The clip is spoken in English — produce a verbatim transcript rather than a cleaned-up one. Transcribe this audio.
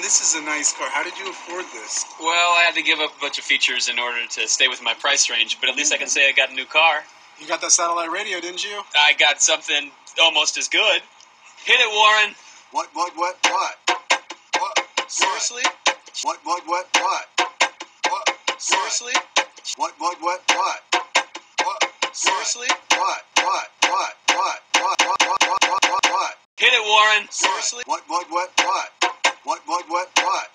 this is a nice car. How did you afford this? Well, I had to give up a bunch of features in order to stay within my price range, but at least I can say I got a new car. You got that satellite radio, didn't you? I got something almost as good. Hit it, Warren. What, what, what, what? What? Seriously? What, what, what, what? What? Seriously? What, what, what, what? What? Seriously? What, what, what, what, what, what, what, what, what, what? Hit it, Warren. Seriously? What, what, what, what? What, what, what, what?